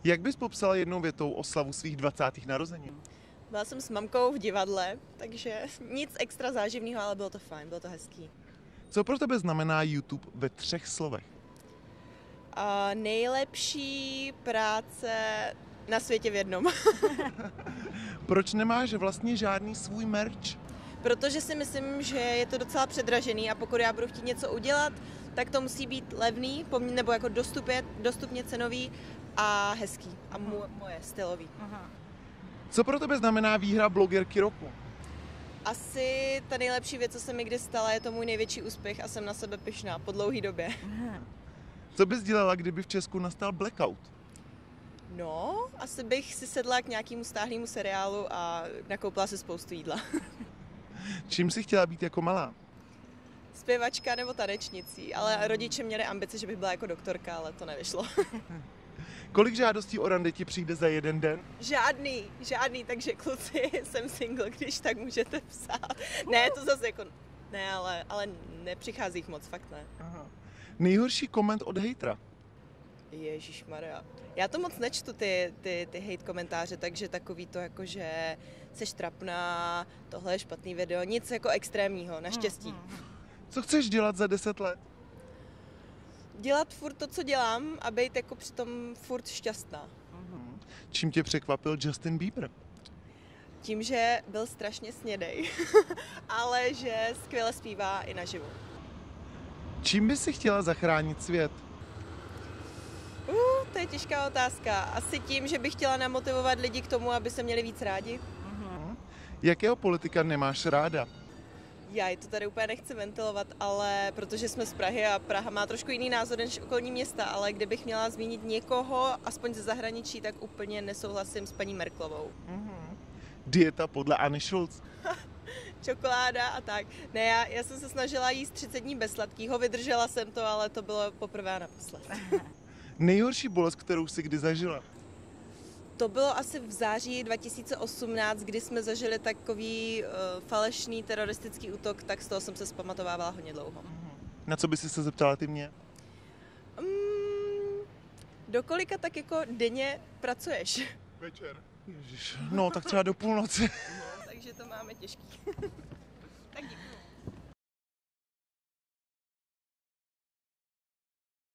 Jak bys popsala jednou větou oslavu svých 20. narozenin? Byla jsem s mamkou v divadle, takže nic extra záživného, ale bylo to fajn, bylo to hezký. Co pro tebe znamená YouTube ve 3 slovech? A nejlepší práce na světě v jednom. Proč nemáš vlastně žádný svůj merch? Protože si myslím, že je to docela předražený a pokud já budu chtít něco udělat, tak to musí být levný, nebo jako dostupně cenový a hezký a moje stylový. Aha. Co pro tebe znamená výhra blogerky roku? Asi ta nejlepší věc, co se mi kdy stala, je to můj největší úspěch a jsem na sebe pyšná po dlouhý době. Co bys dělala, kdyby v Česku nastal blackout? No, asi bych si sedla k nějakému stáhlému seriálu a nakoupila si spoustu jídla. Čím jsi chtěla být jako malá? Zpěvačka nebo tanečnicí, ale rodiče měli ambice, že bych byla jako doktorka, ale to nevyšlo. Kolik žádostí o rande ti přijde za jeden den? Žádný, takže kluci, jsem single, když tak můžete psát. Ne, to zase jako, ne, ale nepřichází jich moc, fakt ne. Aha. Nejhorší koment od hejtra? Ježišmarja. Já to moc nečtu, ty hate komentáře, takže takový to jako, že seš trapná, tohle je špatný video, nic jako extrémního, naštěstí. Co chceš dělat za 10 let? Dělat furt to, co dělám a být jako přitom furt šťastná. Čím tě překvapil Justin Bieber? Tím, že byl strašně snědej, ale že skvěle zpívá i naživu. Čím bys si chtěla zachránit svět? To je těžká otázka. Asi tím, že bych chtěla namotivovat lidi k tomu, aby se měli víc rádi. Jakého politika nemáš ráda? Já to tady úplně nechci ventilovat, ale protože jsme z Prahy a Praha má trošku jiný názor než okolní města, ale kdybych měla zmínit někoho, aspoň ze zahraničí, tak úplně nesouhlasím s paní Merklovou. Dieta podle Anny Schulz. Čokoláda a tak. Ne, já jsem se snažila jíst 30 dní bez sladkýho, vydržela jsem to, ale to bylo poprvé a naposled. Nejhorší bolest, kterou jsi kdy zažila? To bylo asi v září 2018, kdy jsme zažili takový falešný teroristický útok, tak z toho jsem se zpamatovávala hodně dlouho. Na co by si se zeptala ty mě? Do kolika tak jako denně pracuješ? Večer. Ježiš, no tak třeba do půlnoci. Takže to máme těžký. Tak děkuji.